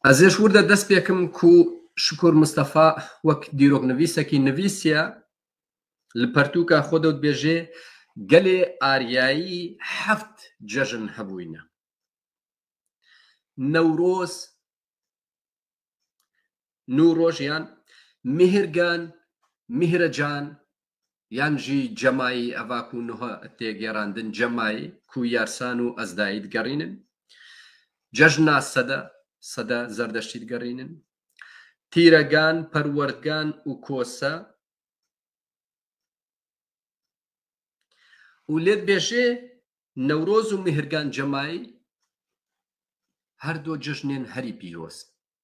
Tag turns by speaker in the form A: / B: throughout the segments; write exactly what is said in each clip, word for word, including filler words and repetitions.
A: ئەزێش وردە دەست پێکم و شکر مستەفا وەک دیرۆکنڤیسێکی نڤیسیە لە پەرتووکە خۆ دەوت بێژێ گەلێ ئاریایی هەفت جەژن هەبووینە. نەورۆز، نوڕۆژ یان میهرگان، میهرەجان یانژی جەمایی ئەڤاک و نوها تێگێڕاندن جەمایی کو یارسان و ئەزدایی دگەڕینن. جەژنا سەدە سەدە زەردەشتی دگەڕینن. تیرەگان، پەروەردگان و کۆسە و لێت بێژێ نەورۆز و میهرگان جەمایی هەردوو جژنێن هەری پیرۆز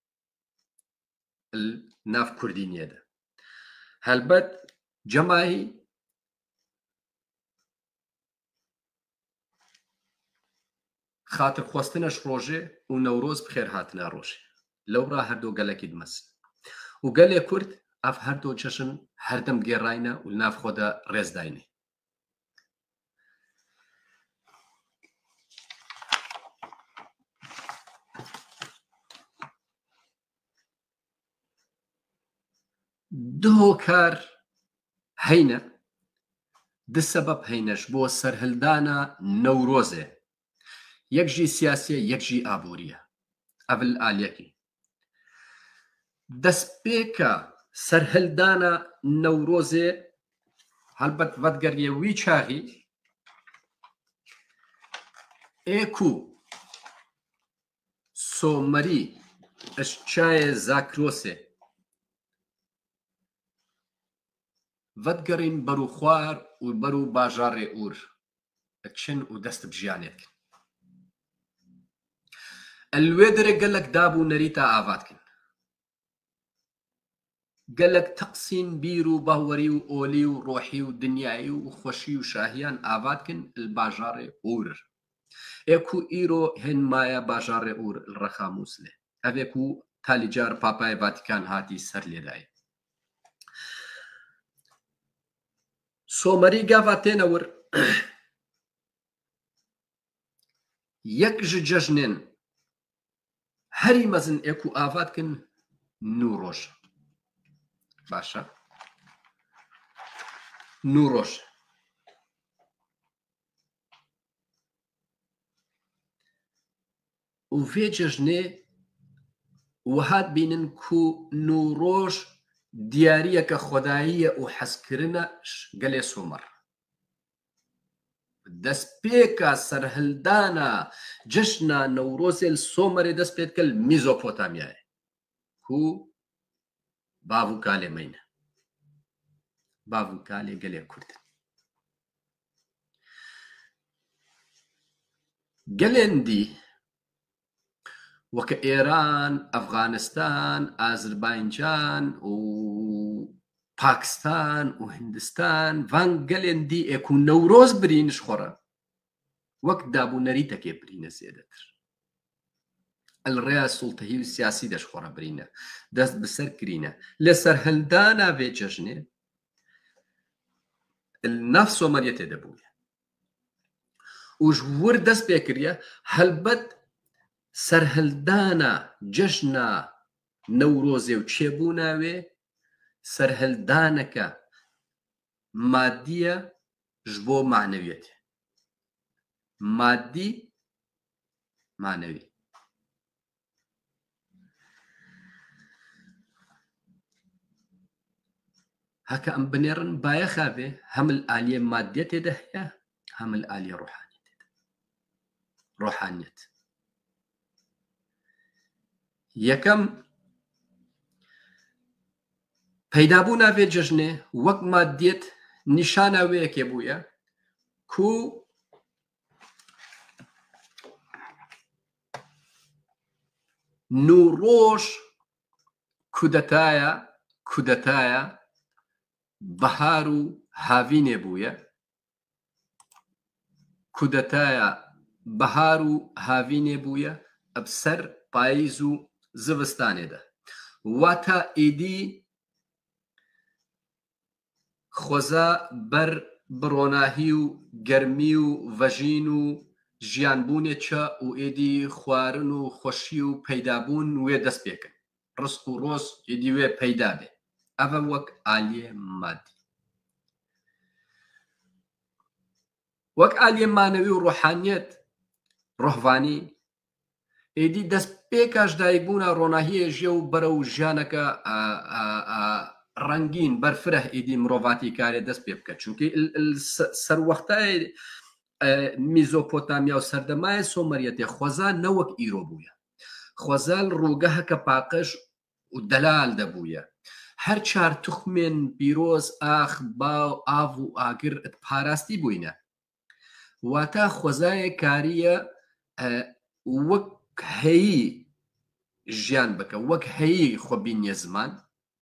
A: ناف کوردینیەدا. هەلبەت جەمایی خاتر خۆستنەش ڕۆژێ و نەورۆز بخێر هاتنە ڕۆژێ لەورا هەردوو گەلێکی دمەست و گەلێ کورد ئەف هەردوو جەژن هەردەم گێڕاینە و ناف خۆدا ڕێزداینێ. دو کار هەینە دو سەبەب هەینەش بۆ سەرهەلدانە نەورۆزێ، یەکژی سیاسیە یەکژی ئابووریە. ئەڤل ئالیەکی دەستپێکە سەرهەلدانە نەورۆزێ هەلبەت ڤەدگەریە وی چاغی ئێکو سۆمەری ئەشچایە زاکرۆسێ ڤەدگەڕین بەرو خوار و بەرو باژارێ ئور ئەچن و دەست بژیانێتکن. ئەلوێ دەرێ گەلک دابوو نەریتا ئاڤاتکن. گەلک تەقسیم بیر و باوەری و ئۆلی و ڕۆحی و دنیایی و خۆشی و شاهیان ئاڤاتکن باژارێ ئور. ئێکو ئیرۆ هێنمایە باژارێ ئور ڕەخاموسلێ ئەڤێکو تالیجار پاپای ڤاتیکان هاتی سەر لێدایە. سۆمەری گاڤا تێنەور یەک ژ جەژنێن هەری مەزن ئێکو ئاڤاتکن نوڕۆژ. باشە نوڕۆژ و vê cejnê wihat bînin ku nûroj diyariyeke xwedayî ye û hezkirina gelê Somer. Destpêka serhildana cişna Newrozê li Somerê dest pê dike li Mîzopotamyayê ku bav û kalê me ne. Bav û kalê gelê Kurd in. Gelên dî وەکە ئێران، ئەفغانستان، ئازربایجان و پاکستان و هندستان van gelên dî ê ku Newroz birîn ji xwe re wek dabûnerîtekê birîne zêdetir. Li rêya sultehî û siyasî de ji xwe re birîne. Dest bi ser kirîne. Lê serhildana vê cejnê li nav Someriyê tê de bûye. û ji wir dest pê kiriye helbet serhildana cejna Newrozê û çêbûna wê serhildaneke madî ye ji bo manewiyetê. Madî, manewî. Heke em binêrin bayexa vê hem li aliyê maddiyetê de heye hem li aliyê rohaniyetê de. Rohaniyet. Yekem peydabûna vê cejnê wek maddiyet nîşana wê yekê bûye ku nûroj kudetaya kudetaya bihar û havînê bûye. Kudetaya bihar û havînê bûye bi ser payîz û zivistanê de. Wata êdî xweza ber bi ronahî û germî û vejîn û ژیان بوونێکە و ئێدی خوارن و خۆشی و پەیدابوون وێ دەست پێکەن ڕست و ڕۆز ئێدی وێ پەیدا بێ ئەvە وەک ئالیێ مادی وەک ئالیێ مانەوی و ڕۆحانیەت ڕۆحڤانی ئێدی دەست پێکاش دایکبوونە ڕۆناهیە ژێ و بەرە و ژیانەکە ڕەنگین بەرفرە ئێدی مرۆڤاتی کارێ دەست پێ بکە چونکە سەروەختای میزۆپۆتامیا و سەردەمای سۆمەریەتێ خۆزان نەوەک ئیرۆ بووە خۆزال ڕووگەهەکە پاقش و دەلال دەبووە هەر چار توخمێن پیرۆز ئاخ باو ئاو و ئاگر پاراستی بووینە واتە خۆزایە کاریە وەک هەیی ژیان بکە وەک هەیی خۆبینیە زمان